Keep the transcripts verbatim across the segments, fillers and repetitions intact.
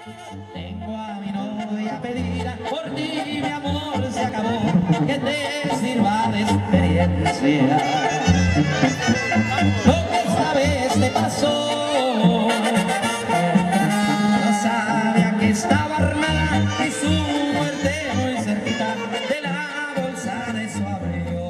Tengo a mi novia pedida, por ti mi amor se acabó, que te sirva de experiencia lo que esta vez te pasó. No sabía que estaba armada y su muerte muy cerquita de la bolsa de su abrigo.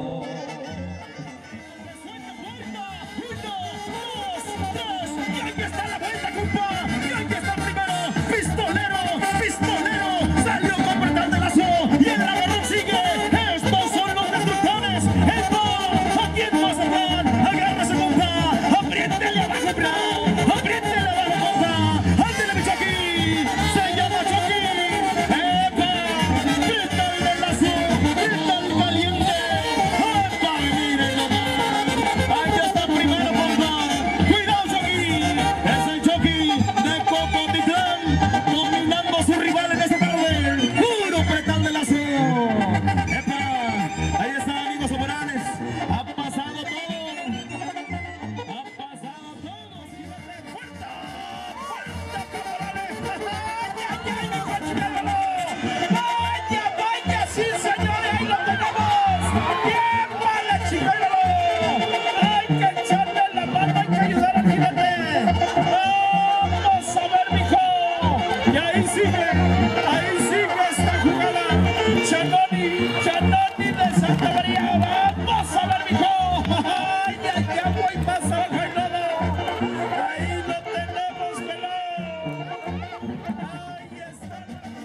Y ahí está la vuelta, compa. Y ahí está el primero. Pistolero, pistolero. Salió con verdad de lazo. Y el agarrón sigue. Estos son los destructores. Esto, aquí en Mazatlán. Agárrese, compa. Apriéntele abajo, bro. Apriéntele abajo, compa. Ándele, mi Chucky. Se llama Chucky. ¡Epa! Grita el de lazo. Grita el caliente. ¡Epa! Miren nomás. Ahí está el primero, compa. Cuidado, Chucky. Es el Chucky de Cocotitlán, dominando a su rival en esta tarde. Puro pretal de lazo. ¡Epa! Ahí está, amigos Morales. Ha pasado todo. Ha pasado todo. Fíjate, fuerza. Fuerza, camarales. ¡Ay, ay, ay, mi Juan Chimuelo! ¡Vaya, vaya! ¡Sí, señores! ¡Ahí lo tenemos! ¡Bien, vale, Chimuelo! ¡Hay que echarle la mano! ¡Hay que ayudar al jinete! ¡Vamos a ver, mijo! Y ahí sigue, ahí sigue esta jugada. Chanoni, Chanoni de Santa María. ¡Vamos a ver, mijo! ¡Ay, ay, ay! Voy más abajo y nada. Ahí lo tenemos, pelón. Ahí está.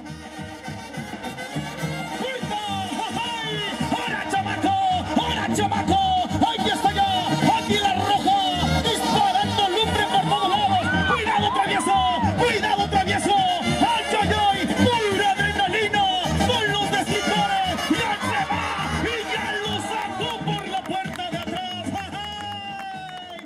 ¡Fuerza! ¡Ay! ¡Ahora, chamaco! ¡Ahora, chamaco! ¡Ahí está ya! ¡Aquí la roja! ¡Disparando lumbre por todos lados! ¡Cuidado, travieso! ¡Cuidado, travieso! ¡Ay, ay, ay! ¡Pura adrenalina! ¡Con los destructores! ¡Ya se va! ¡Y ya lo sacó por la puerta de atrás! ¡Ay!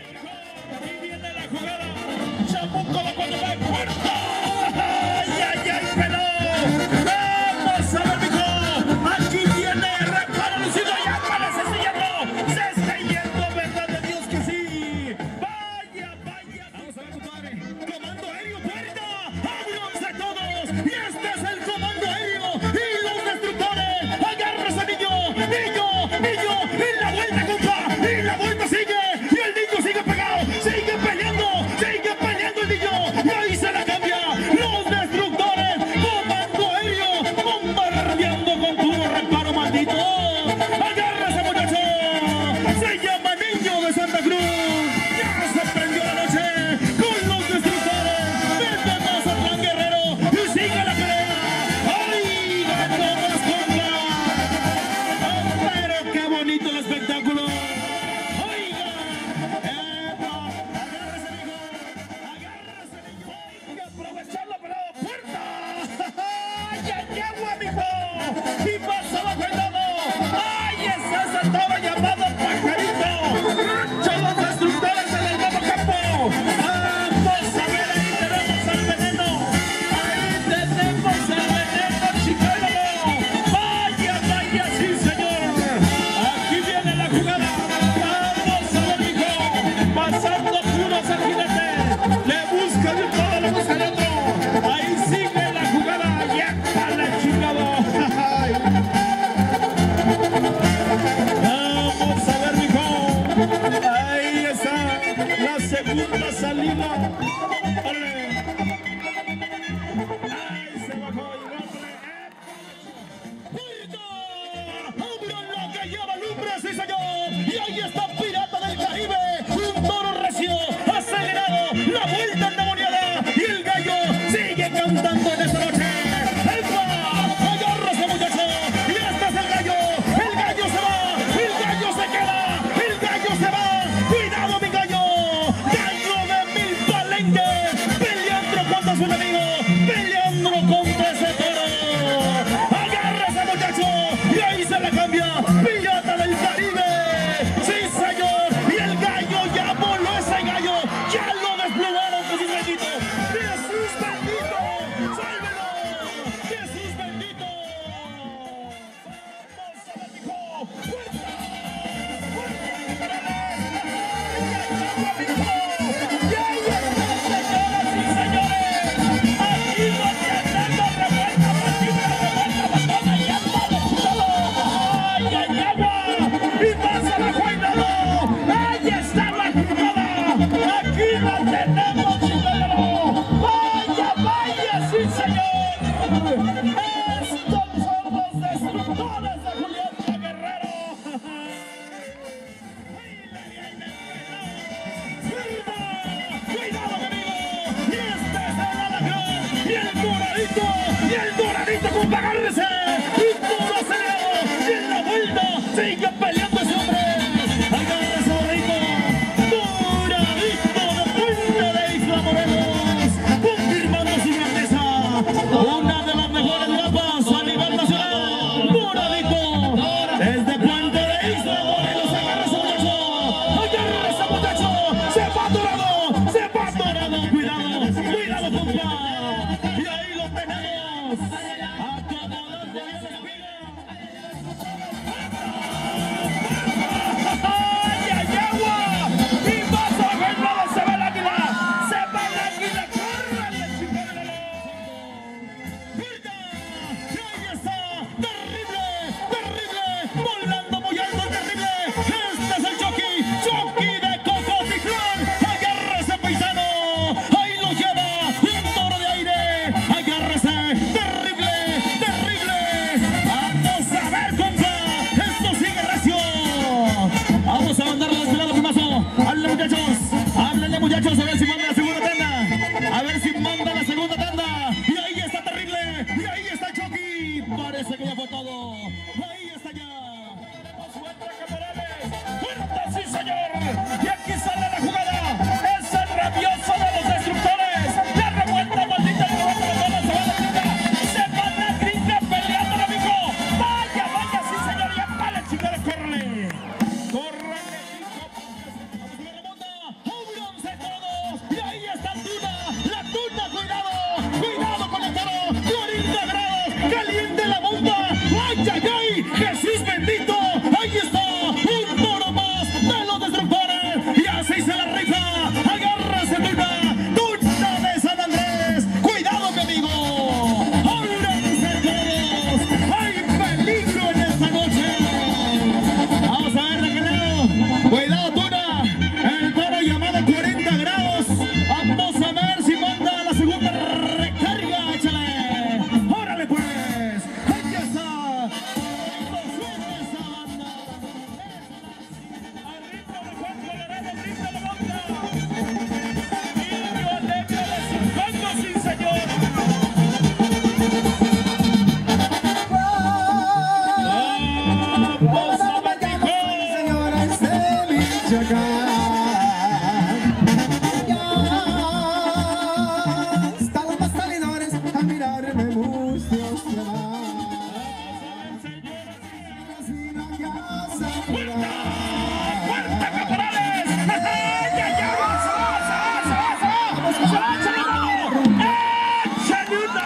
¡Y viene la jugada! ¡Chamuco va cuando va en puerta! ¡Ay, ay, ay, pelón! ¡Vamos a ver, mijo! ¡Aquí viene reparo lucido! ¡Ya parece se yendo! ¡Se está yendo! ¡Verdad de Dios que sí! ¡Vaya, vaya! Vamos a ver, compadre. ¡Comando aéreo, puerta! ¡Ábranse todos! ¡Y este es el comando aéreo! ¡Y los destructores! ¡Agárrese, niño! ¡Niño! ¡Niño! ¡Y la vuelta, compa! ¡Y la vuelta sigue! ¡Y el niño sigue pegado! ¡Sigue peleando! ¡Sigue peleando el niño! ¡Y ahí se la cambia! ¡Los destructores! ¡Comando aéreo! ¡Bombardeando con puro reparo, maldito! ¡Agárrese, muchacho! ¡Se llama Niño de Santa Cruz! ¡Ya se prendió la noche con los destructores! ¡Vete a Mazatlán, guerrero! ¡Y sigue la pelea! ¡Ay, ganó más compa! ¡Oh, pero qué bonito el espectáculo! ¡Oiga! ¡Epa! ¡Agárrese, mijo! ¡Agárrese, niño! ¡Hay que aprovechar la pelea! ¡Puerta! ¡Ay, ay, agua, mijo! ¡Y pasa abajo el lado! ¡Ay, ese se estaba llamado pajarito! ¡Rancho los destructores en el nuevo campo! ¡Vamos a ver! Ahí tenemos al veneno! ¡Ahí tenemos al veneno, Chimuelo! ¡Vaya, vaya, sí, señor! Aquí viene la jugada. ¡Vamos a ver, mijo! Pasando puros al jinete. Le busca de un lado, le busca de otro. Ahí sigue la jugada. ¡Ya está la chingada! ¡Ay! Vamos a ver, mijo. Ahí está la segunda salida. ¡Órale! ¡Ay, se bajó y órale! ¡Puerta! ¡Abran la que lleva lumbre, sí, señor! ¡Y ahí está Pirata del Caribe! ¡Un toro recio, acelerado! ¡La vuelta endemoniada! ¡Y el gallo sigue cantando en esta noche! ¡Epa! ¡Agárrese, muchacho! ¡Y este es el gallo! ¡El gallo se va! ¡El gallo se queda! ¡El gallo se va! ¡Cuidado, mi gallo! ¡Gallo de mil palenques! ¡Peleando contra su enemigo! ¡Peleando contra ese toro! ¡Agárrese, muchacho! ¡Y ahí se la cambia! ¡Pirata del Caribe! ¡Sí, señor! ¡Y el gallo ya voló ese gallo! ¡Ya lo desplumaron, Jesús bendito! ¡Jesús bendito! ¡Sálvelo! ¡Jesús bendito! ¡Vamos a ver, mijo! ¡Fuerza! ¡Fuerza! ¡Ay, ay, mijo! ¡Y ahí está, señoras y señores! todo, compa. Y ahí lo tenemos. Acomodando bien la espina. ¡Ay, ay, agua! Y más a ver, no se va el águila. Se va el águila. ¡Córrale, chicos! ¡Mira! Y ahí está. ¡Terrible! ¡Terrible! ¡Volando muy alto, terrible! ¡Este es el Chucky! ¡Chucky de Cocotitlán! ¡Agárrese, paisano! ¡Ahí lo lleva! ¡Un toro de aire! ¡Agárrese! ¡Terrible! ¡Terrible! ¡Vamos a ver, compa! ¡Esto sigue recio! Vamos a mandarle a este lado, primazo. ¡Háblenle, muchachos! ¡Háblenle, muchachos! A ver si manda la segunda tanda. A ver si manda la segunda tanda. Y ahí está terrible. Y ahí está Chucky. Parece que ya fue todo. Ahí está ya. Encuentra Caporales. ¡Fuerte, sí, señor! Y aquí sale la jugada. Es el rabioso de los destructores. La revuelta maldita de la bola. Se va la gringa. Se va la gringa peleando, amigo. Vaya, vaya, sí, señor. Ya vale, chicos, córrele. Córrele, chico. Remonta. ¡Únanse todos! Y ahí está Tuna. La Tuna, cuidado. Cuidado con el toro. cuarenta grados. Caliente la bomba. ¡Ay, ay, ay! ¡Jesús bendito! ¡Ahí está! ¡Un toro más de los destructores! ¡Y así se la rifa! ¡Agárrase, Tuna! ¡Tuna de San Andrés! ¡Cuidado, mi amigo! ¡Ábranse todos! ¡Hay peligro en esta noche! Vamos a ver de qué lado. ¡Cuidado, Tuna! El toro llamado cuarenta grados. Vamos a ver si manda la segunda recarga. ¡Échale! ¡Órale, pues! ¡Ahí está! Señores de Michoacán, ya están los salidores a mirarme mustios se van. Vecino que hace ¡Fuerte, Caporales! ¡Ay, ay, ay! ¡Vamos, vamos, vamos, vamos! ¡Échale mano! ¡Échale una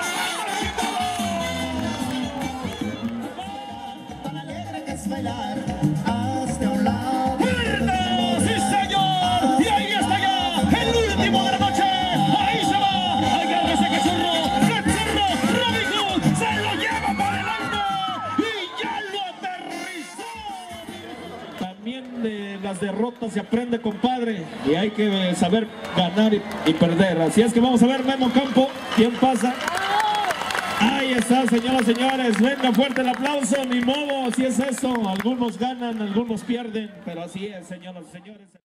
mano, tan alegre que es bailar hasta un lado. ¡Muerto! ¡Sí, señor! ¡Y ahí está ya! ¡El último de la noche! ¡Ahí se va! ¡Agárrese, cachorro! ¡Cachorro! ¡Robin Hood! ¡Se lo lleva por delante! ¡Y ya lo aterrizó! También de las derrotas se aprende, compadre. Y hay que saber ganar y, y perder. Así es que vamos a ver, Memo Campo. ¿Quién pasa? Ahí está, señoras y señores. Venga, fuerte el aplauso. Ni modo, así es eso. Algunos ganan, algunos pierden. Pero así es, señoras y señores.